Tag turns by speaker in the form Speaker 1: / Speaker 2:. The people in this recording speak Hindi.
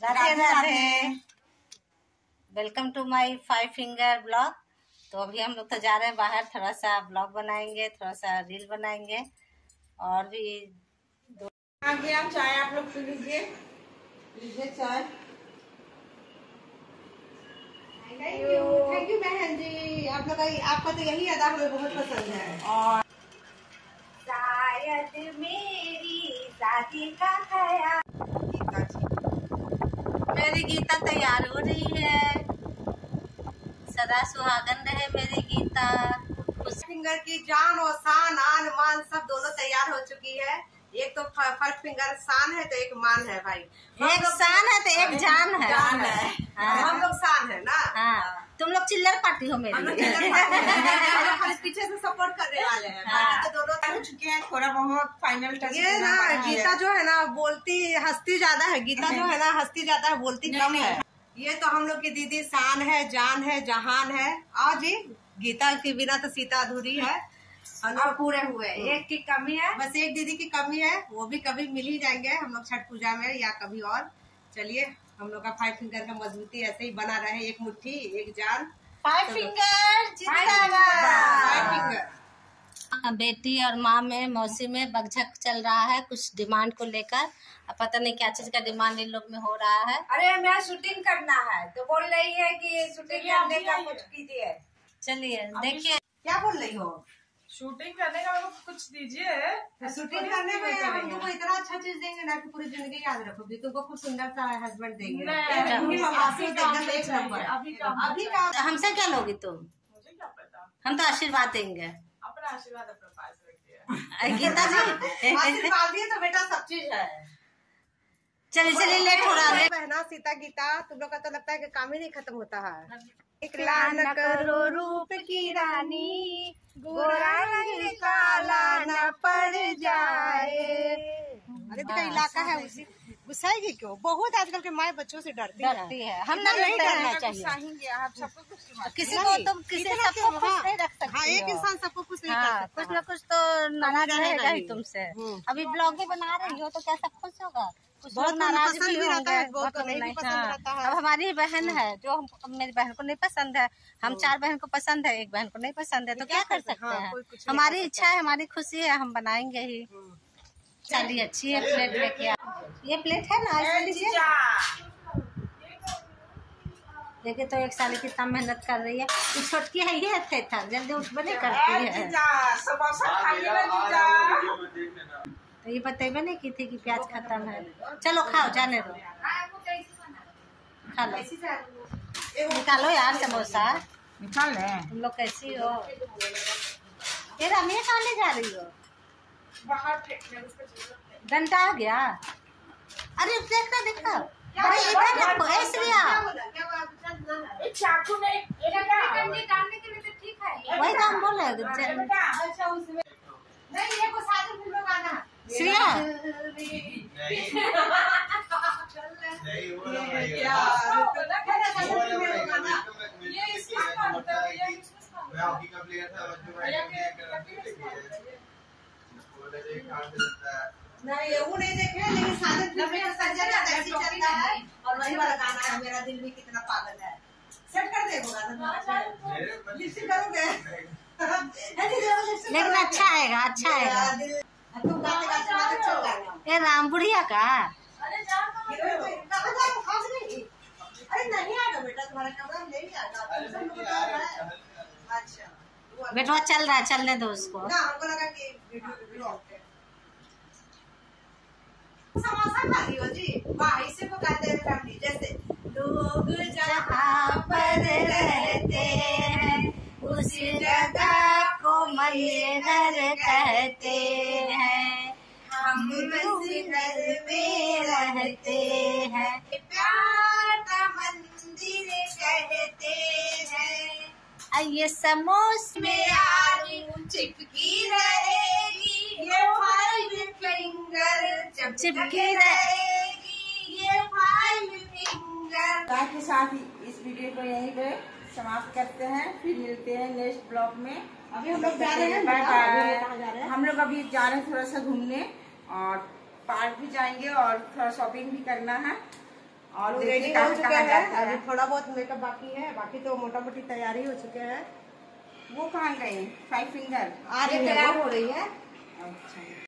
Speaker 1: Radhe Radhe. Welcome to my 5 finger blog. तो अभी हम लोग तो जा रहे हैं बाहर, थोड़ा सा ब्लॉग बनाएंगे, थोड़ा सा रील बनाएंगे और भी
Speaker 2: आ गया चाय, आप लोग पी लीजिए, लीजिए चाय। थैंक यू बहन जी, आप लोग आपका तो यही अदा हमें बहुत पसंद है। और
Speaker 1: शायद मेरी शादी का ख्याल। मेरी गीता तैयार हो रही है, सदा सुहागन रहे मेरी गीता।
Speaker 2: फिंगर की जान और शान, आन मान सब दोनों तैयार हो चुकी है। एक तो फर्स्ट फिंगर शान है तो एक मान है भाई।
Speaker 1: एक शान है तो एक जान है।
Speaker 2: जान है। हाँ। हम लोग शान है ना।
Speaker 1: हाँ। तुम लोग चिल्लर पार्टी हो मेरी।
Speaker 2: हम पीछे से सपोर्ट करने वाले हैं।
Speaker 1: हाँ।
Speaker 2: तो दोनों हो चुके हैं, थोड़ा बहुत फाइनल टच। ये ना गीता जो है ना बोलती हंसती ज्यादा है, गीता जो है ना हंसती ज्यादा है, बोलती कम है। ये तो हम लोग की दीदी शान है, जान है, जहान है। और जी गीता के बिना तो सीता अधूरी है। और पूरे हुए एक की कमी है, बस एक दीदी की कमी है, वो भी कभी मिल ही जाएंगे हम लोग छठ पूजा में या कभी और। चलिए हम लोग का 5 फिंगर का मजबूती ऐसे ही बना रहे, एक मुट्ठी एक जान।
Speaker 1: 5 फिंगर जिंदाबाद। बेटी और माँ में, मौसी में बगझक चल रहा है कुछ डिमांड को लेकर। अब पता नहीं क्या चीज का डिमांड इन लोग में हो रहा है।
Speaker 2: अरे मैं शूटिंग करना है तो बोल रही है कि शूटिंग करने का कुछ कीजिए।
Speaker 1: चलिए देखिए
Speaker 2: क्या बोल रही हो।
Speaker 3: शूटिंग करने का कुछ दीजिए।
Speaker 2: शूटिंग करने में हम तुमको इतना अच्छा चीज देंगे ना कि पूरी जिंदगी याद रखोगी। तुमको खूब सुंदर सा हस्बैंड देंगे। अभी
Speaker 1: हमसे क्या लोगी तुम?
Speaker 3: मुझे क्या पता,
Speaker 1: हम तो आशीर्वाद देंगे।
Speaker 3: अपना आशीर्वाद अपने पास रखिए।
Speaker 1: गीता जी
Speaker 2: आशीर्वाद दिए तो बेटा सब चीज है।
Speaker 1: चलिए लेट हो रहा है।
Speaker 2: बहना सीता गीता, तुम लोग का तो लगता है कि काम ही नहीं खत्म होता है। इकला न करो रूप की रानी, गोरा रंग काला न पड़ जाए। अरे बेटा इलाका है उसी गुस्साएगी क्यों? बहुत आजकल के माए बच्चों से डरती है।
Speaker 1: हम नहीं करना चाहिए।
Speaker 2: आप सबको कुछ
Speaker 1: किसी को तुम किसी सबको खुश नहीं रख सकते।
Speaker 2: हाँ, एक इंसान सबको खुश नहीं कर सकता।
Speaker 1: कुछ न कुछ तो नाराज रहेगा ही तुमसे। अभी ब्लॉग ही बना रही हो तो क्या सब खुश होगा? कुछ बहुत नाराज भी रहता है, बहुत नहीं भी पसंद रहता है। अब हमारी बहन है जो मेरी बहन को नहीं पसंद है, हम 4 बहन को पसंद है, एक बहन को नहीं पसंद है, तो क्या कर सकते हैं? हमारी इच्छा है, हमारी खुशी है, हम बनाएंगे ही। चलिए अच्छी है प्लेट लेके आ। ये प्लेट है ना, ऐसे लीजिए। देखिए तो एक साल कितना मेहनत कर रही है। ये छोटकी है, ये अच्छे था जल्दी उठबे नहीं करती है। तो ये बतेबे नहीं की थी कि प्याज खत्म है। चलो खाओ, जाने दो, खा लो। निकालो यार समोसा,
Speaker 2: निकाल ले।
Speaker 1: तुम लोग कैसी हो? ये रमिया कहाँ ले जा रही हो? डंडा आ गया। अरे देखना देखना, अरे इधर देखो ऐश्वर्या,
Speaker 3: चाकू नहीं
Speaker 1: डालने के लिए तो ठीक है। वही तो हम बोल रहे श्रेया।
Speaker 2: नहीं वो नहीं देखे, लेकिन साजन चलता है और वही वाला गाना है, मेरा दिल भी कितना पागल है। सेट कर दे वो गाना, लिपस्टिक करोगे?
Speaker 1: लेकिन अच्छा आएगा, अच्छा आएगा।
Speaker 2: तुम गाते गाते चल जाएगा।
Speaker 1: ये राम बुढ़िया का।
Speaker 2: अरे नहीं आएगा बेटा, तुम्हारा कैमरा नहीं आएगा। अच्छा
Speaker 1: बेटवा चल रहा है, चलने दो उसको।
Speaker 2: ना हमको लगा कि वीडियो समोसा खा लियो जी। वाह, इसे को कहते हैं फैमिली। जैसे लोग जहाँ पर रहते हैं
Speaker 1: उस जगह को मंदिर कहते हैं,
Speaker 2: हम मंदिर में
Speaker 1: रहते हैं,
Speaker 2: प्यार का मंदिर कहते हैं।
Speaker 1: आइए समोसे
Speaker 2: में आलू चिपकी रहेगी, ये 5 फिंगर
Speaker 1: चिपकी
Speaker 2: रहेगी, ये 5 फिंगर।
Speaker 4: के साथ इस वीडियो को यहीं पे समाप्त करते हैं, फिर मिलते हैं नेक्स्ट ब्लॉग में।
Speaker 2: अभी हम लोग जा रहे हैं,
Speaker 4: बाय बाय। हम लोग अभी जा रहे हैं थोड़ा सा घूमने और पार्क भी जाएंगे और थोड़ा शॉपिंग भी करना है। और
Speaker 2: रेडी हो चुके हैं। अभी थोड़ा बहुत मेकअप बाकी है, बाकी तो मोटा मोटी तैयारी हो चुके हैं।
Speaker 4: वो कहाँ गए? 5 फिंगर
Speaker 2: आ रही है, तैयार हो रही है।
Speaker 4: अच्छा।